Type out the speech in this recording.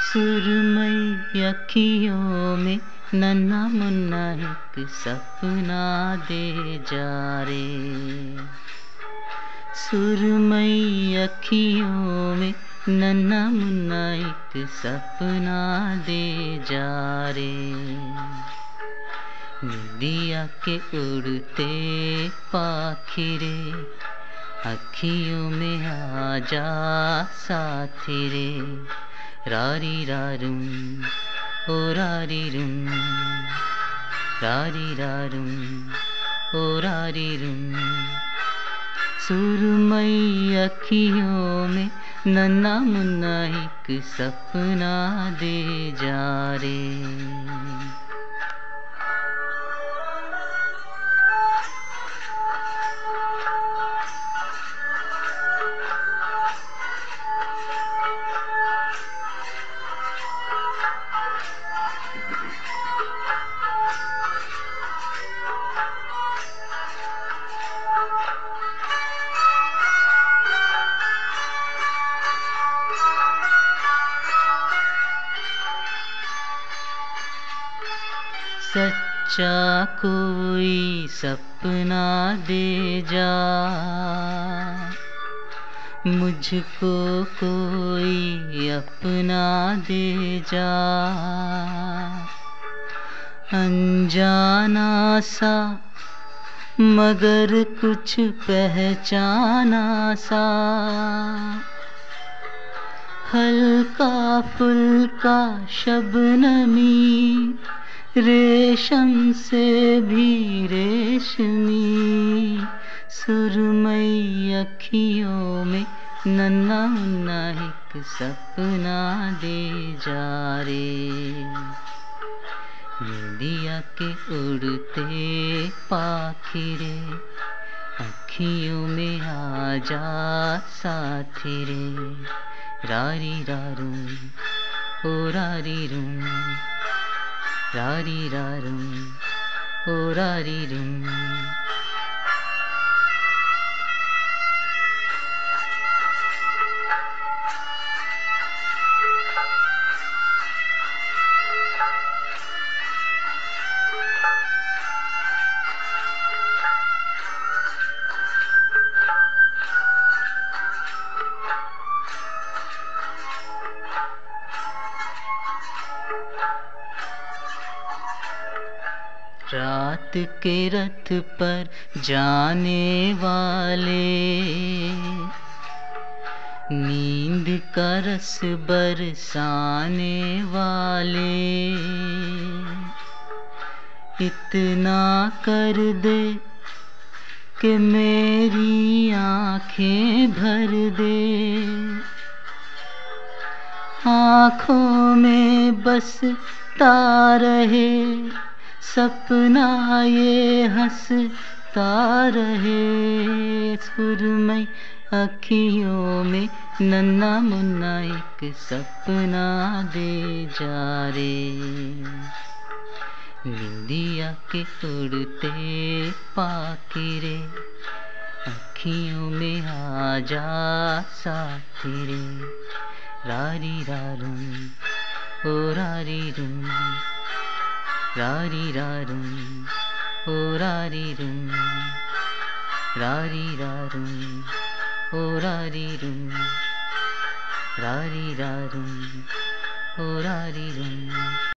सुरमई अखियों में नन्हा मुन्ना एक सपना दे जा रे। सुरमई अखियों में नन्हा मुन्ना एक सपना दे जा रे। निंदिया के उड़ते पाखिरे अखियों में आ जा साथी रे। रारी रारुम ओ रारी रुम, रारी रारुम ओ रारी रुम। सुरमई अखियों में नन्हा मुन्ना एक सपना दे जा रे। सच्चा कोई सपना दे जा, मुझको कोई अपना दे जा। अनजाना सा मगर कुछ पहचाना सा, हल्का फुल्का शबनमी रेशम से भी रेशमी। सुरमई अखियों में नन्हा मुन्ना एक सपना दे जा रे। निंदिया के उड़ते पाखिरे अखियों में आ जा साथी रे। रारी रारुम ओ रारी रुम, रारी रारुम ओ रारी रुम। रात के रथ पर जाने वाले, नींद का रस बरसाने वाले। इतना कर दे कि मेरी आँखें भर दे, आँखों में बसता रहे सपना ये हंसता रहे। सुरमई अखियों में नन्हा मुन्ना एक सपना दे जा रे। निंदिया के उड़ते पाखिरे अखियों में आ जा साथी रे। रारी रारुम ओ रारी रुम, रारी रारुम ओ रारी रुम, रारी रारुम ओ रारी रुम, रारी रारुम ओ रारी रुम।